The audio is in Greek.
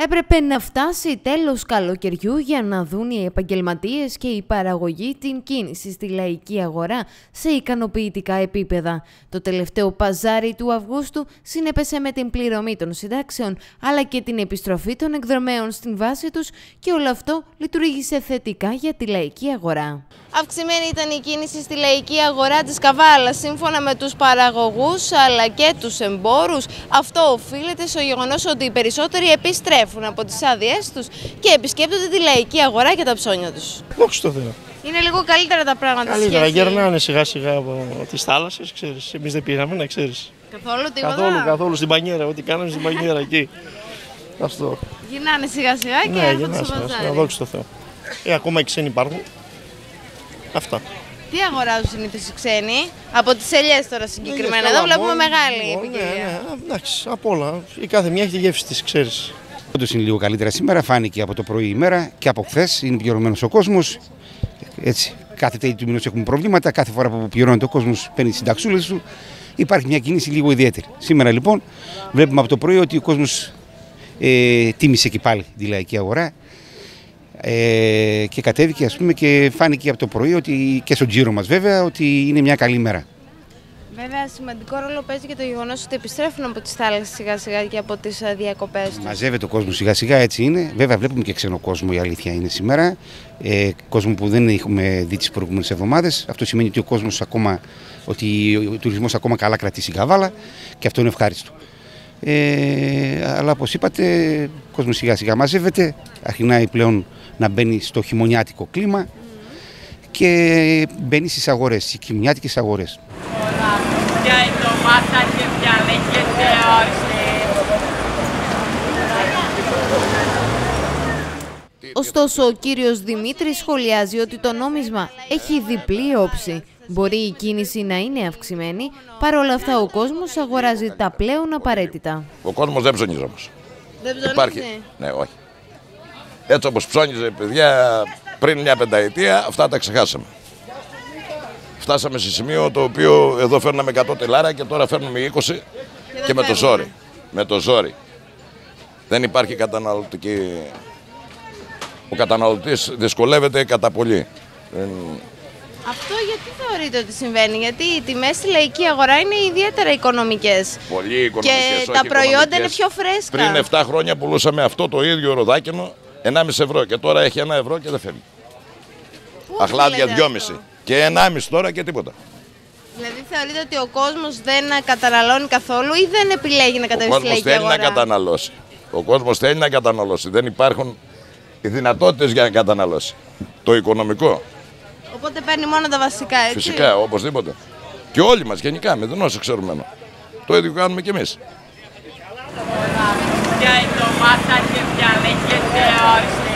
Έπρεπε να φτάσει τέλος καλοκαιριού για να δουν οι επαγγελματίες και η παραγωγή την κίνηση στη λαϊκή αγορά σε ικανοποιητικά επίπεδα. Το τελευταίο παζάρι του Αυγούστου συνέπεσε με την πληρωμή των συντάξεων, αλλά και την επιστροφή των εκδρομέων στην βάση τους και όλο αυτό λειτουργήσε θετικά για τη λαϊκή αγορά. Αυξημένη ήταν η κίνηση στη λαϊκή αγορά της Καβάλας, σύμφωνα με τους παραγωγούς αλλά και τους εμπόρους. Αυτό οφείλεται στο γεγονός ότι οι περισσότεροι επιστρέφουν από τις άδειές τους και επισκέπτονται τη λαϊκή αγορά και τα ψώνια τους. Δόξα τω Θεώ. Είναι λίγο καλύτερα τα πράγματα. Καλύτερα, γερνάνε σιγά σιγά από τις θάλασσες, ξέρεις. Εμείς δεν πήγαμε, να ξέρεις. Καθόλου τίποτα. Καθόλου στην πανιέρα, ό,τι κάναμε στην πανιέρα εκεί. Αυτό. Γυρνάνε σιγά σιγά και έρχονται στο παζάρι. Δόξα τω Θεώ. Ακόμα οι ξένοι υπάρχουν. Αυτά. Τι αγοράζουν συνήθως οι ξένοι, από τις ελιές τώρα συγκεκριμένα? Εδώ βλέπουμε μεγάλη ποικιλία. Ναι, εντάξει, απ' όλα. Η κάθε μια έχει τη γεύση της, ξέρεις. Όντως είναι λίγο καλύτερα σήμερα, φάνηκε από το πρωί ημέρα και από χθες. Είναι πληρωμένος ο κόσμος. Έτσι, κάθε τέλη του μηνός έχουμε προβλήματα. Κάθε φορά που πληρώνεται ο κόσμος παίρνει τις συνταξούλες του. Υπάρχει μια κίνηση λίγο ιδιαίτερη. Σήμερα λοιπόν βλέπουμε από το πρωί ότι ο κόσμος τίμησε και πάλι τη λαϊκή αγορά. Και κατέβηκε, ας πούμε, και φάνηκε από το πρωί ότι, και στον τζίρο μας βέβαια, ότι είναι μια καλή μέρα. Βέβαια, σημαντικό ρόλο παίζει και το γεγονός ότι επιστρέφουν από τις θάλασσες σιγά σιγά και από τις διακοπές τους. Μαζεύεται ο κόσμος σιγά σιγά, έτσι είναι. Βέβαια, βλέπουμε και ξένο κόσμο, η αλήθεια είναι σήμερα. Κόσμο που δεν έχουμε δει τις προηγούμενες εβδομάδες. Αυτό σημαίνει ότι ο κόσμος ακόμα, ότι ο τουρισμός ακόμα καλά κρατήσει Καβάλα και αυτό είναι ευχάριστο. Αλλά όπως είπατε, ο κόσμος σιγά σιγά μαζεύεται, αρχινάει πλέον να μπαίνει στο χειμωνιάτικο κλίμα και μπαίνει στις αγορές, στις χειμωνιάτικες αγορές. Ωστόσο, ο κύριος Δημήτρης σχολιάζει ότι το νόμισμα έχει διπλή όψη. Μπορεί η κίνηση να είναι αυξημένη, παρόλα αυτά ο κόσμος αγοράζει τα πλέον απαραίτητα. Ο κόσμος δεν ψωνίζει όμως. Δεν ψωνίζει? Υπάρχει. Ναι, όχι. Έτσι όπως ψώνιζε, παιδιά, πριν μια πενταετία, αυτά τα ξεχάσαμε. Φτάσαμε σε σημείο το οποίο εδώ φέρναμε 100 τελάρα και τώρα φέρνουμε 20 και με το ζόρι. Με το ζόρι. Δεν υπάρχει καταναλωτική... Ο καταναλωτής δυσκολεύεται κατά πολύ. Αυτό γιατί θεωρείτε ότι συμβαίνει? Γιατί οι τιμές στη λαϊκή αγορά είναι ιδιαίτερα οικονομικές. Πολύ οικονομικές. Και τα προϊόντα είναι πιο φρέσκα. Πριν 7 χρόνια πουλούσαμε αυτό το ίδιο ροδάκινο 1,5 ευρώ και τώρα έχει 1 ευρώ και δεν φεύγει. Αχλάδια 2,5 και 1,5 τώρα και τίποτα. Δηλαδή θεωρείτε ότι ο κόσμος δεν καταναλώνει καθόλου ή δεν επιλέγει να κατέβει στη λαϊκή αγορά? Ο κόσμος θέλει να καταναλώσει. Ο κόσμος θέλει να καταναλώσει. Δεν υπάρχουν οι δυνατότητες για να καταναλώσει. Το οικονομικό. Οπότε παίρνει μόνο τα βασικά, έτσι. Φυσικά, οπωσδήποτε. Και όλοι μας γενικά, με δεν όσο ξέρουμε. Το ίδιο κάνουμε κι εμείς.